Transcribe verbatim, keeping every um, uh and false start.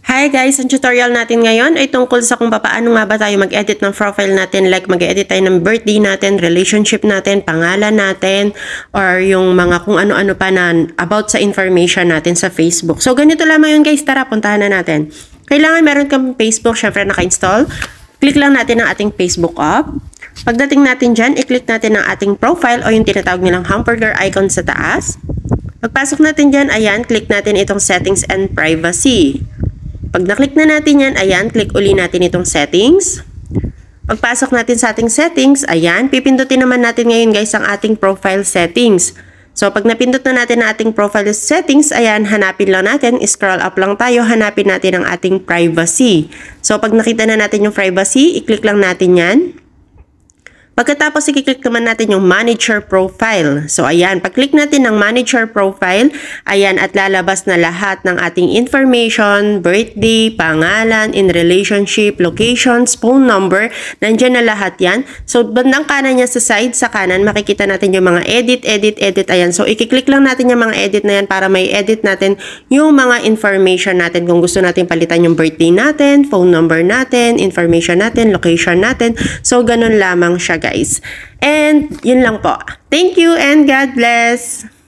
Hi guys! Ang tutorial natin ngayon ay tungkol sa kung paano nga ba tayo mag-edit ng profile natin, like mag-edit tayo ng birthday natin, relationship natin, pangalan natin, or yung mga kung ano-ano pa na about sa information natin sa Facebook. So ganito lamang yun guys, tara puntahan na natin. Kailangan meron kang Facebook, syempre naka-install. Click lang natin ang ating Facebook app. Pagdating natin dyan, i-click natin ang ating profile o yung tinatawag nilang hamburger icon sa taas. Pagpasok natin dyan, ayan, click natin itong settings and privacy. Pag na-click na natin yan, ayan, click uli natin itong settings. Pagpasok natin sa ating settings, ayan, pipindutin naman natin ngayon guys ang ating profile settings. So, pag napindot na natin ang ating profile settings, ayan, hanapin lang natin, scroll up lang tayo, hanapin natin ang ating privacy. So, pag nakita na natin yung privacy, i-click lang natin yan. Pagkatapos, i-click naman natin yung Manager Profile. So, ayan. Pag-click natin ng Manager Profile, ayan, at lalabas na lahat ng ating information, birthday, pangalan, in relationship, locations, phone number. Nandiyan na lahat yan. So, bandang kanan niya sa side, sa kanan, makikita natin yung mga edit, edit, edit. Ayan. So, i-click lang natin yung mga edit na yan para may edit natin yung mga information natin. Kung gusto natin palitan yung birthday natin, phone number natin, information natin, location natin. So, ganun lamang siya guys. And yun lang po. Thank you and God bless!